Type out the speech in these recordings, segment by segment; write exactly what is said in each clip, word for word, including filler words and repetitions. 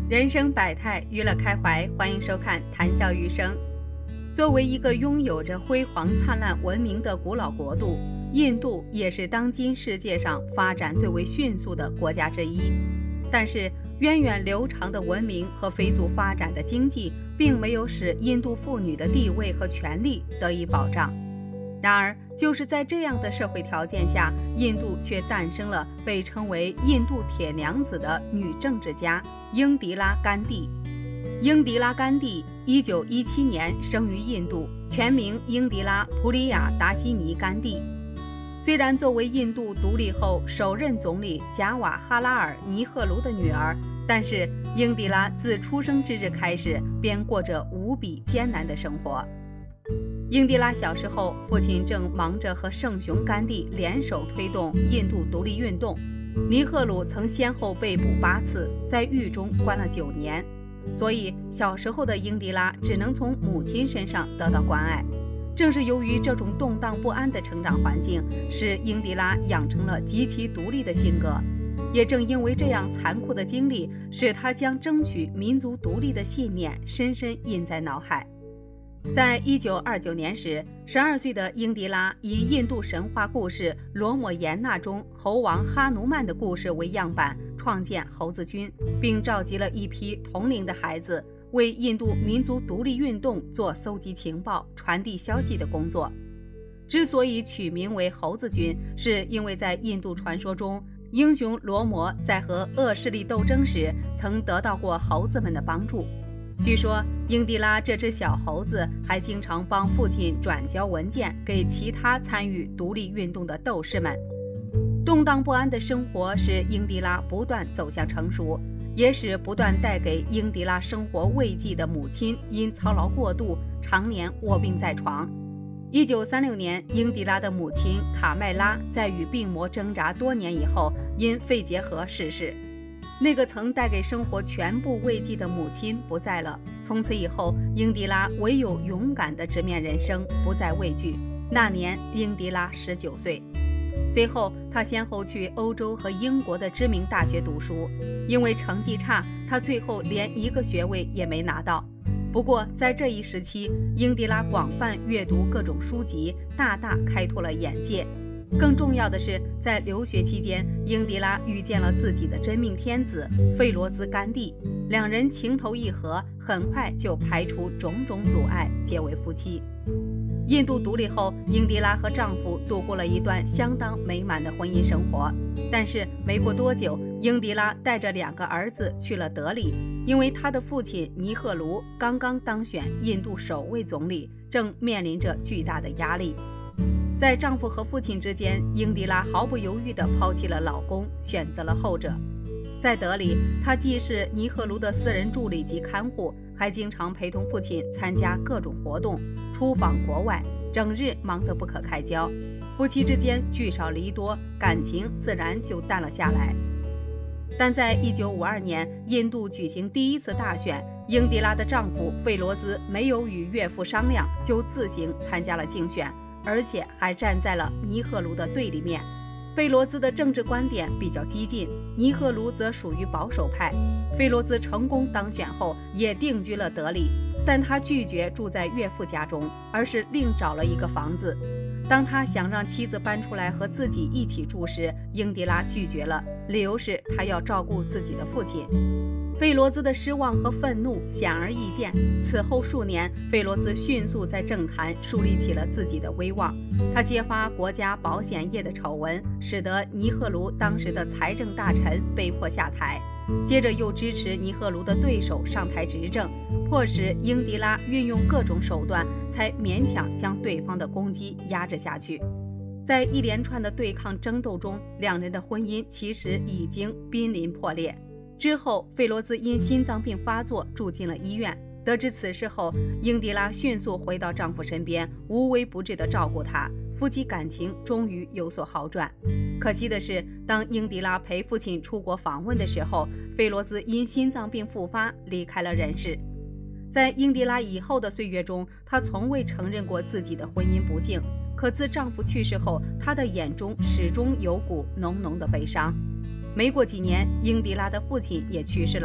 人生百态，娱乐开怀，欢迎收看《谈笑余生》。作为一个拥有着辉煌灿烂文明的古老国度，印度也是当今世界上发展最为迅速的国家之一。但是，源远流长的文明和飞速发展的经济，并没有使印度妇女的地位和权利得以保障。然而，就是在这样的社会条件下，印度却诞生了被称为印度铁娘子的女政治家英迪拉·甘地。英迪拉·甘地一九一七年生于印度，全名英迪拉·普里亚达西尼·甘地。虽然作为印度独立后首任总理贾瓦哈拉尔·尼赫卢的女儿，但是英迪拉自出生之日开始便过着无比艰难的生活。英迪拉小时候，父亲正忙着和圣雄甘地联手推动印度独立运动。尼赫鲁曾先后被捕八次，在狱中关了九年，所以小时候的英迪拉只能从母亲身上得到关爱。正是由于这种动荡不安的成长环境，使英迪拉养成了极其独立的性格。也正因为这样残酷的经历，使他将争取民族独立的信念深深印在脑海。在一九二九年时，十二岁的英迪拉以印度神话故事《罗摩衍那》中猴王哈努曼的故事为样板，创建猴子军，并召集了一批同龄的孩子，为印度民族独立运动做搜集情报、传递消息的工作。之所以取名为猴子军，是因为在印度传说中，英雄罗摩在和恶势力斗争时，曾得到过猴子们的帮助。据说，英迪拉这只小猴子还经常帮父亲转交文件给其他参与独立运动的斗士们。动荡不安的生活使英迪拉不断走向成熟，也使不断带给英迪拉生活慰藉的母亲因操劳过度，常年卧病在床。一九三六年，英迪拉的母亲卡麦拉在与病魔挣扎多年以后，因肺结核逝世。那个曾带给生活全部慰藉的母亲不在了，从此以后，英迪拉唯有勇敢地直面人生，不再畏惧。那年，英迪拉十九岁。随后，他先后去欧洲和英国的知名大学读书，因为成绩差，他最后连一个学位也没拿到。不过，在这一时期，英迪拉广泛阅读各种书籍，大大开拓了眼界。更重要的是，在留学期间，英迪拉遇见了自己的真命天子费罗兹·甘地，两人情投意合，很快就排除种种阻碍，结为夫妻。印度独立后，英迪拉和丈夫度过了一段相当美满的婚姻生活。但是没过多久，英迪拉带着两个儿子去了德里，因为他的父亲尼赫卢刚刚当选印度首位总理，正面临着巨大的压力。在丈夫和父亲之间，英迪拉毫不犹豫地抛弃了老公，选择了后者。在德里，她既是尼赫卢的私人助理及看护，还经常陪同父亲参加各种活动，出访国外，整日忙得不可开交。夫妻之间聚少离多，感情自然就淡了下来。但在一九五二年，印度举行第一次大选，英迪拉的丈夫费罗兹没有与岳父商量，就自行参加了竞选，而且还站在了尼赫卢的对立面。费罗兹的政治观点比较激进，尼赫卢则属于保守派。费罗兹成功当选后，也定居了德里，但他拒绝住在岳父家中，而是另找了一个房子。当他想让妻子搬出来和自己一起住时，英迪拉拒绝了，理由是他要照顾自己的父亲。费罗兹的失望和愤怒显而易见。此后数年，费罗兹迅速在政坛树立起了自己的威望。他揭发国家保险业的丑闻，使得尼赫卢当时的财政大臣被迫下台。接着又支持尼赫卢的对手上台执政，迫使英迪拉运用各种手段，才勉强将对方的攻击压制下去。在一连串的对抗争斗中，两人的婚姻其实已经濒临破裂。之后，费罗兹因心脏病发作住进了医院。得知此事后，英迪拉迅速回到丈夫身边，无微不至地照顾他，夫妻感情终于有所好转。可惜的是，当英迪拉陪父亲出国访问的时候，费罗兹因心脏病复发离开了人世。在英迪拉以后的岁月中，她从未承认过自己的婚姻不幸，可自丈夫去世后，她的眼中始终有股浓浓的悲伤。没过几年，英迪拉的父亲也去世了。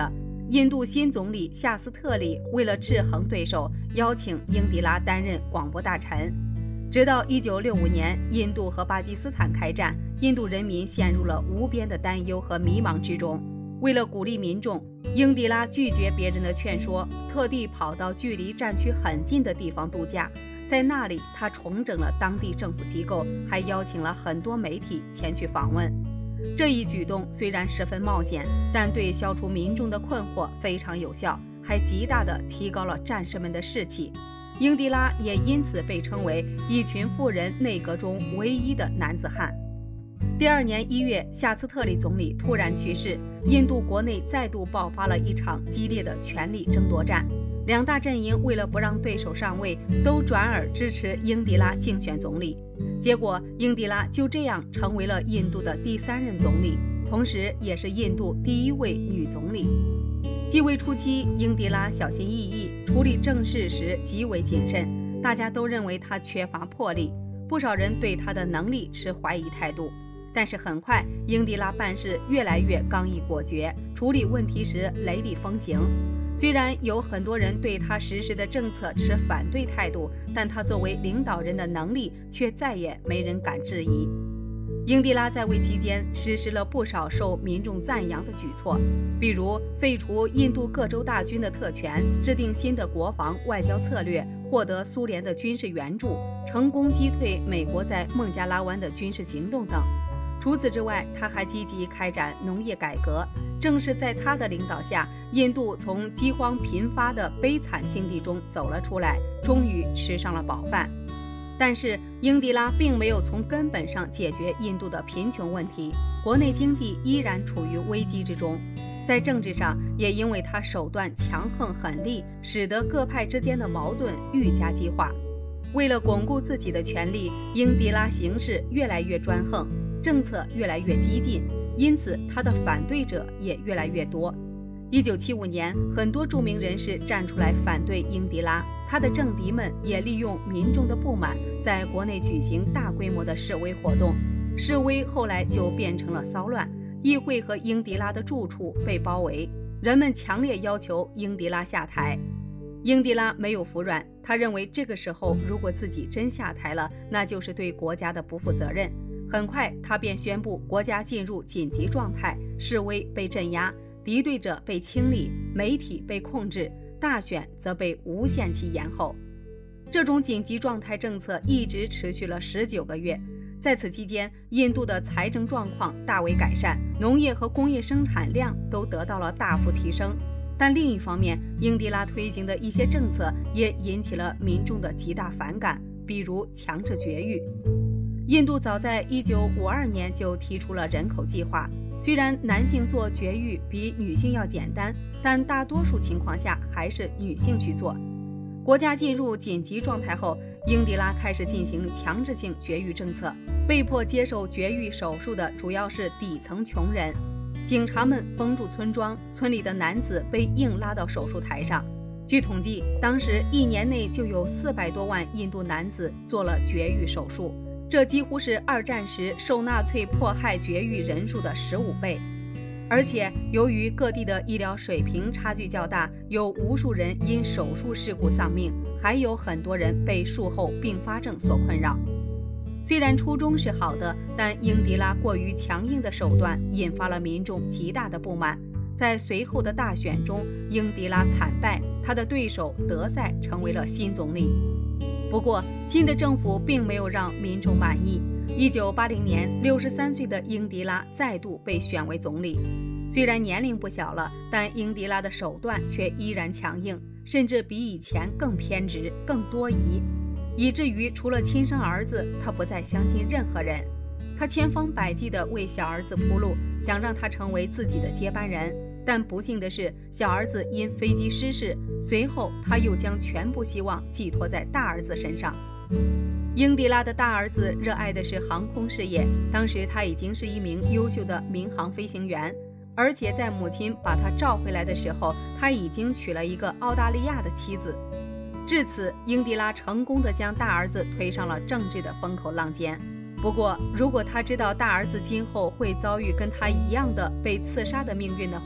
印度新总理夏斯特里为了制衡对手，邀请英迪拉担任广播大臣。直到一九六五年，印度和巴基斯坦开战，印度人民陷入了无边的担忧和迷茫之中。为了鼓励民众，英迪拉拒绝别人的劝说，特地跑到距离战区很近的地方度假。在那里，他重整了当地政府机构，还邀请了很多媒体前去访问。这一举动虽然十分冒险，但对消除民众的困惑非常有效，还极大地提高了战士们的士气。英迪拉也因此被称为一群富人内阁中唯一的男子汉。第二年一月，夏斯特里总理突然去世，印度国内再度爆发了一场激烈的权力争夺战。两大阵营为了不让对手上位，都转而支持英迪拉竞选总理。结果，英迪拉就这样成为了印度的第三任总理，同时也是印度第一位女总理。继位初期，英迪拉小心翼翼，处理政事时极为谨慎，大家都认为她缺乏魄力，不少人对她的能力持怀疑态度。但是很快，英迪拉办事越来越刚毅果决，处理问题时雷厉风行。虽然有很多人对他实施的政策持反对态度，但他作为领导人的能力却再也没人敢质疑。英迪拉在位期间实施了不少受民众赞扬的举措，比如废除印度各州大军的特权，制定新的国防外交策略，获得苏联的军事援助，成功击退美国在孟加拉湾的军事行动等。除此之外，他还积极开展农业改革。正是在他的领导下，印度从饥荒频发的悲惨境地中走了出来，终于吃上了饱饭。但是，英迪拉并没有从根本上解决印度的贫穷问题，国内经济依然处于危机之中。在政治上，也因为他手段强横狠戾，使得各派之间的矛盾愈加激化。为了巩固自己的权力，英迪拉行事越来越专横，政策越来越激进，因此他的反对者也越来越多。一九七五年，很多著名人士站出来反对英迪拉，他的政敌们也利用民众的不满，在国内举行大规模的示威活动。示威后来就变成了骚乱，议会和英迪拉的住处被包围，人们强烈要求英迪拉下台。英迪拉没有服软，他认为这个时候如果自己真下台了，那就是对国家的不负责任。很快，他便宣布国家进入紧急状态，示威被镇压，敌对者被清理，媒体被控制，大选则被无限期延后。这种紧急状态政策一直持续了十九个月。在此期间，印度的财政状况大为改善，农业和工业生产量都得到了大幅提升。但另一方面，英迪拉推行的一些政策也引起了民众的极大反感，比如强制绝育。印度早在一九五二年就提出了人口计划，虽然男性做绝育比女性要简单，但大多数情况下还是女性去做。国家进入紧急状态后，英迪拉开始进行强制性绝育政策，被迫接受绝育手术的主要是底层穷人。警察们封住村庄，村里的男子被硬拉到手术台上。据统计，当时一年内就有四百多万印度男子做了绝育手术，这几乎是二战时受纳粹迫害绝育人数的十五倍。而且，由于各地的医疗水平差距较大，有无数人因手术事故丧命，还有很多人被术后并发症所困扰。虽然初衷是好的，但英迪拉过于强硬的手段引发了民众极大的不满。在随后的大选中，英迪拉惨败，他的对手德赛成为了新总理。不过，新的政府并没有让民众满意。一九八零年，六十三岁的英迪拉再度被选为总理。虽然年龄不小了，但英迪拉的手段却依然强硬，甚至比以前更偏执、更多疑。以至于除了亲生儿子，他不再相信任何人。他千方百计地为小儿子铺路，想让他成为自己的接班人。但不幸的是，小儿子因飞机失事，随后他又将全部希望寄托在大儿子身上。英迪拉的大儿子热爱的是航空事业，当时他已经是一名优秀的民航飞行员，而且在母亲把他召回来的时候，他已经娶了一个澳大利亚的妻子。至此，英迪拉成功地将大儿子推上了政治的风口浪尖。不过，如果他知道大儿子今后会遭遇跟他一样的被刺杀的命运的话，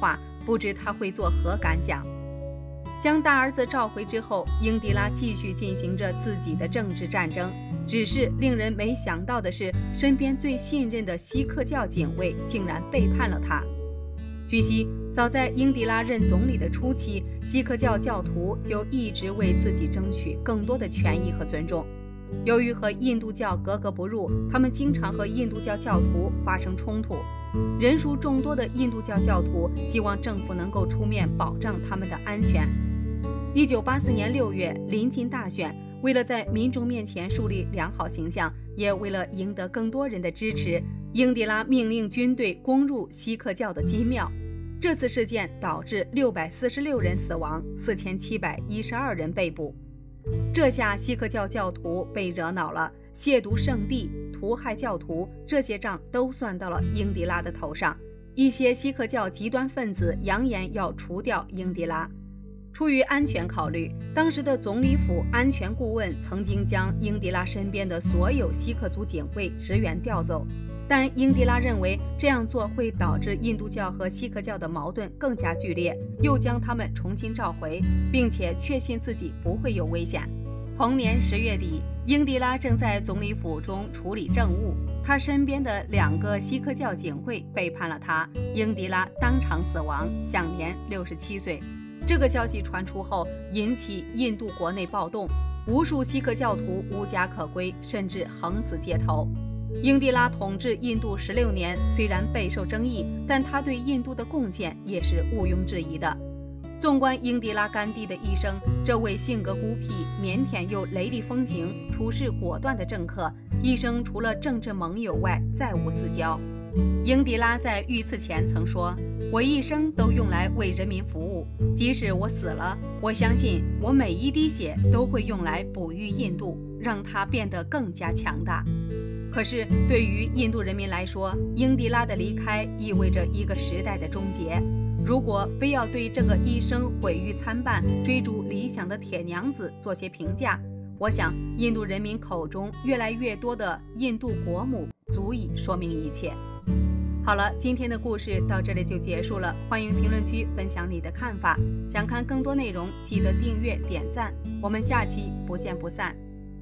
不知他会作何感想。将大儿子召回之后，英迪拉继续进行着自己的政治战争。只是令人没想到的是，身边最信任的锡克教警卫竟然背叛了他。据悉，早在英迪拉任总理的初期，锡克教教徒就一直为自己争取更多的权益和尊重。由于和印度教格格不入，他们经常和印度教教徒发生冲突。人数众多的印度教教徒希望政府能够出面保障他们的安全。一九八四年六月，临近大选，为了在民众面前树立良好形象，也为了赢得更多人的支持，英迪拉命令军队攻入锡克教的金庙。这次事件导致六百四十六人死亡，四千七百一十二人被捕。这下锡克教教徒被惹恼了，亵渎圣地、屠害教徒，这些账都算到了英迪拉的头上。一些锡克教极端分子扬言要除掉英迪拉。出于安全考虑，当时的总理府安全顾问曾经将英迪拉身边的所有锡克族警卫职员调走，但英迪拉认为这样做会导致印度教和锡克教的矛盾更加剧烈，又将他们重新召回，并且确信自己不会有危险。同年十月底，英迪拉正在总理府中处理政务，他身边的两个锡克教警卫背叛了他，英迪拉当场死亡，享年六十七岁。这个消息传出后，引起印度国内暴动，无数锡克教徒无家可归，甚至横死街头。英迪拉统治印度十六年，虽然备受争议，但他对印度的贡献也是毋庸置疑的。纵观英迪拉甘地的一生，这位性格孤僻、腼腆又雷厉风行、处事果断的政客，一生除了政治盟友外，再无私交。英迪拉在遇刺前曾说：“我一生都用来为人民服务，即使我死了，我相信我每一滴血都会用来哺育印度，让它变得更加强大。”可是对于印度人民来说，英迪拉的离开意味着一个时代的终结。如果非要对这个一生毁誉参半、追逐理想的铁娘子做些评价，我想印度人民口中越来越多的印度国母足以说明一切。好了，今天的故事到这里就结束了，欢迎评论区分享你的看法。想看更多内容，记得订阅点赞，我们下期不见不散。